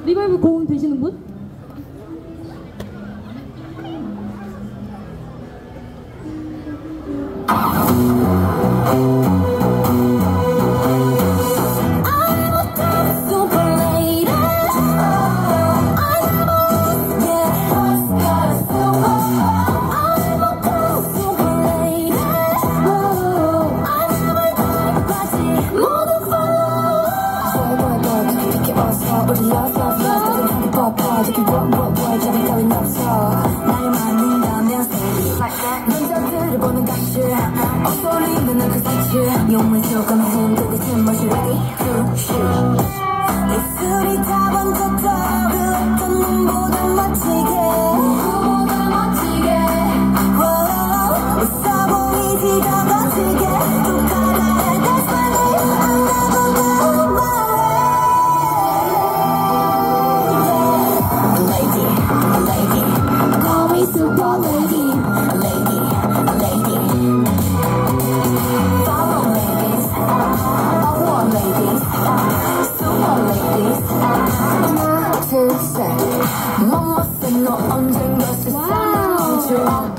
리바이브 고음 되시는 분? 남자들을 보는 가시 엇소리는 그 사치 용문 조금 흔들리지 멋이 ready to shoot 입술이 다 번졌다 그랬던 눈보다 멋지게 웃어 보이지 더 거칠게 또 가라해 That's my name I'm never going my way Lady call me super lady 하나 둘 셋 맘맛은 너 언젠가 세상을 멈춰